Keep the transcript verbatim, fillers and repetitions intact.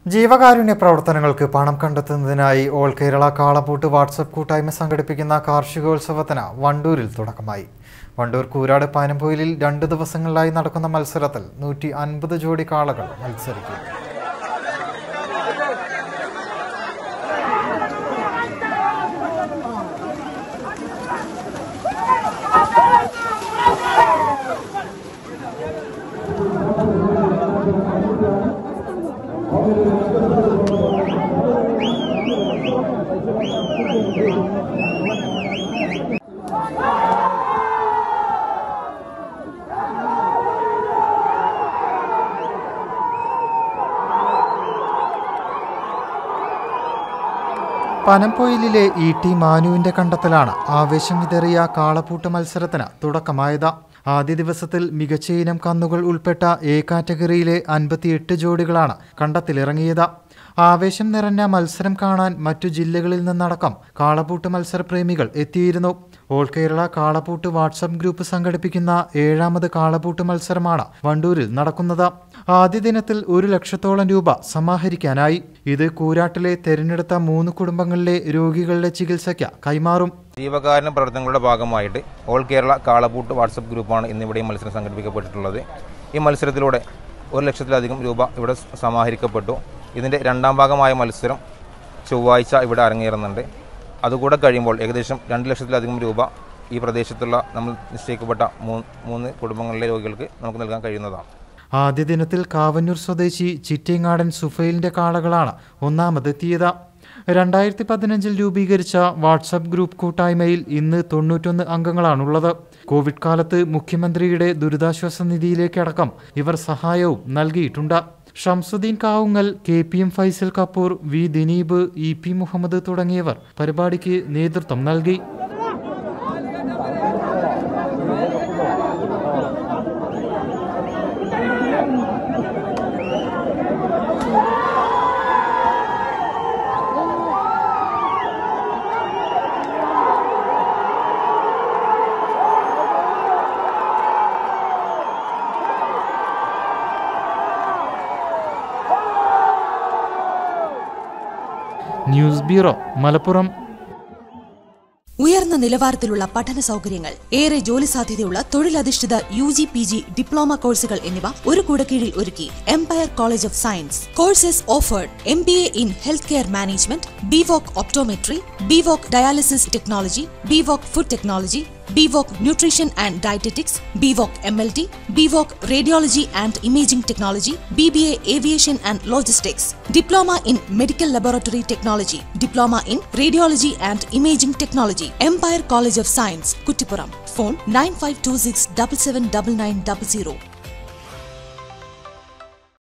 ജീവകാരുണ്യ പ്രവർത്തനങ്ങൾക്ക് പണം കണ്ടെത്തുന്നതിനായി ഓൾ കേരള കാളപൂട്ട് വാട്സ്ആപ്പ് കൂട്ടായ്മ സംഘടിപ്പിക്കുന്ന കാർഷികോത്സവത്തിന് വണ്ടൂരിൽ തുടക്കമായി. വണ്ടൂർ കൂരാട് പാനംപൊയിലിൽ രണ്ട് ദിവസങ്ങളിലായി നടക്കുന്ന മത്സരത്തിൽ നൂറ്റി അൻപത് ജോഡി കാളകൾ മത്സരിക്കും. പനംപൊയിലിലെ ഇ ടി മാനുവിന്റെ കണ്ടെത്തലാണ് ആവേശം വിതറിയ കാളപൂട്ട് മത്സരത്തിന് തുടക്കമായത്. ആദ്യ ദിവസത്തിൽ മികച്ച ഇനം കന്നുകൾ ഉൾപ്പെട്ട എ കാറ്റഗറിയിലെ അൻപത്തിയെട്ട് ജോഡികളാണ് കണ്ടത്തിലിറങ്ങിയത്. ആവേശം നിറഞ്ഞ മത്സരം കാണാൻ മറ്റു ജില്ലകളിൽ നിന്നടക്കം കാളപൂട്ട് മത്സരപ്രേമികൾ എത്തിയിരുന്നു. ഓൾ കേരള കാളപൂട്ട് വാട്സ്ആപ്പ് ഗ്രൂപ്പ് സംഘടിപ്പിക്കുന്ന ഏഴാമത് കാളപൂട്ട് മത്സരമാണ് വണ്ടൂരിൽ നടക്കുന്നത്. ആദ്യ ദിനത്തിൽ ഒരു ലക്ഷത്തോളം രൂപ സമാഹരിക്കാനായി. ഇത് കൂരാട്ടിലെ തെരഞ്ഞെടുത്ത മൂന്ന് കുടുംബങ്ങളിലെ രോഗികളുടെ ചികിത്സയ്ക്ക് കൈമാറും. ജീവകാരുണ്യ പ്രവർത്തനങ്ങളുടെ ഭാഗമായിട്ട് ഓൾ കേരള കാളപൂട്ട് വാട്സ്ആപ്പ് ഗ്രൂപ്പാണ് ഇന്നിവിടെ മത്സരം സംഘടിപ്പിക്കപ്പെട്ടിട്ടുള്ളത്. ഈ മത്സരത്തിലൂടെ ഒരു ലക്ഷത്തിലധികം രൂപ ഇവിടെ സമാഹരിക്കപ്പെട്ടു. ഇതിൻ്റെ രണ്ടാം ഭാഗമായ മത്സരം ചൊവ്വാഴ്ച ഇവിടെ അരങ്ങേറുന്നുണ്ട്. അതുകൂടെ കഴിയുമ്പോൾ ഏകദേശം രണ്ട് ലക്ഷത്തിലധികം രൂപ ഈ പ്രദേശത്തുള്ള നമ്മൾ നിശ്ചയിക്കപ്പെട്ട മൂന്ന് കുടുംബങ്ങളിലെ രോഗികൾക്ക് നമുക്ക് നൽകാൻ കഴിയുന്നതാണ്. ആദ്യ ദിനത്തിൽ കാവന്നൂർ സ്വദേശി ചിറ്റേങ്ങാടൻ സുഫൈലിന്റെ കാളകളാണ് ഒന്നാമതെത്തിയത്. രണ്ടായിരത്തി പതിനഞ്ചിൽ രൂപീകരിച്ച വാട്സ്ആപ്പ് ഗ്രൂപ്പ് കൂട്ടായ്മയിൽ ഇന്ന് തൊണ്ണൂറ്റൊന്ന് അംഗങ്ങളാണുള്ളത്. കോവിഡ് കാലത്ത് മുഖ്യമന്ത്രിയുടെ ദുരിതാശ്വാസ നിധിയിലേക്കടക്കം ഇവർ സഹായവും നൽകിയിട്ടുണ്ട്. Shamsuddin Kavungal, K P M Faisal Kapoor, V Dineeb, E P Muhammad തുടങ്ങിയവർ പരിപാടിക്ക് നേതൃത്വം നൽകി. News bureau, Malappuram. ഉയർന്ന നിലവാരത്തിലുള്ള പഠന സൗകര്യങ്ങൾ, ഏറെ ജോലി സാധ്യതയുള്ള തൊഴിലധിഷ്ഠിത U G P G diploma കോഴ്സുകൾ എന്നിവ ഒരു കുടക്കീഴിൽ ഒരുക്കി Empire college of science. Courses offered: M B A in health care management, B voc optometry, B voc dialysis technology, B voc food technology, B voc nutrition and dietetics, B voc M L T, B voc radiology and imaging technology, B B A aviation and logistics, diploma in medical laboratory technology, diploma in radiology and imaging technology. Empire college of science, Kuttippuram. Phone nine five two six double seven double nine double zero.